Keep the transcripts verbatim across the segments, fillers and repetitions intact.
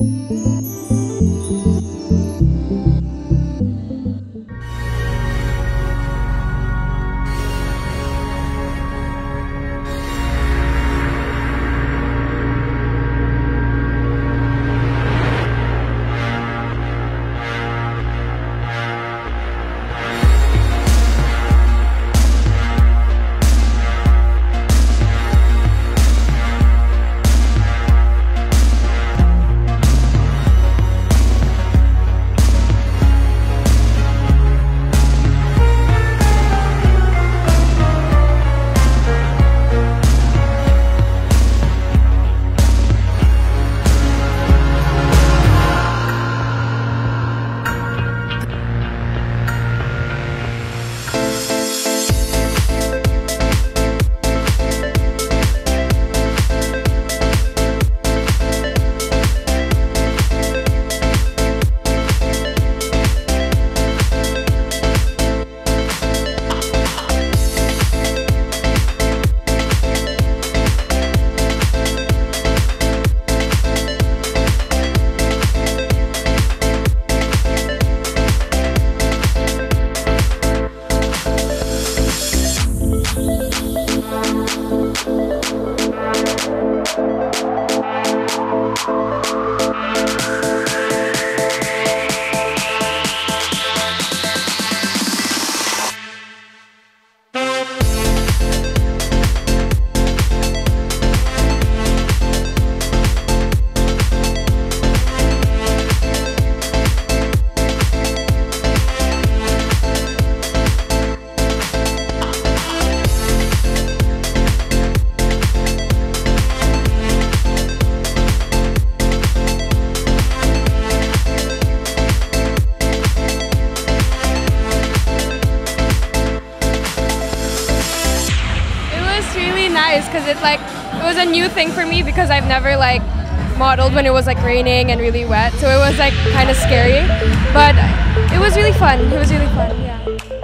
Because it's like, it was a new thing for me because I've never like modeled when it was like raining and really wet, so it was like kind of scary, but it was really fun. It was really fun, yeah.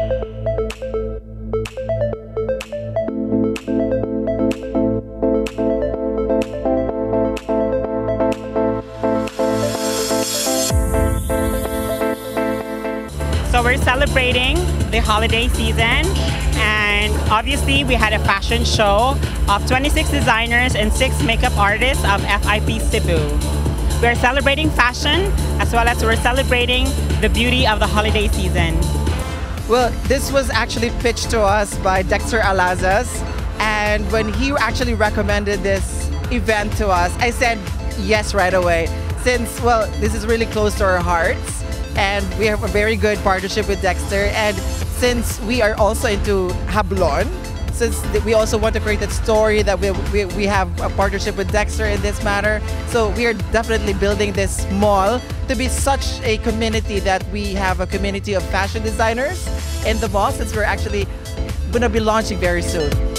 So we're celebrating the holiday season, and obviously we had a fashion show of twenty-six designers and six makeup artists of F I P Cebu. We're celebrating fashion as well as we're celebrating the beauty of the holiday season. Well, this was actually pitched to us by Dexter Alazas, and when he actually recommended this event to us, I said yes right away, since, well, this is really close to our hearts and we have a very good partnership with Dexter, and since we are also into Hablon, since we also want to create that story that we, we, we have a partnership with Dexter in this matter, so we are definitely building this mall to be such a community that we have a community of fashion designers in the mall, since we're actually going to be launching very soon.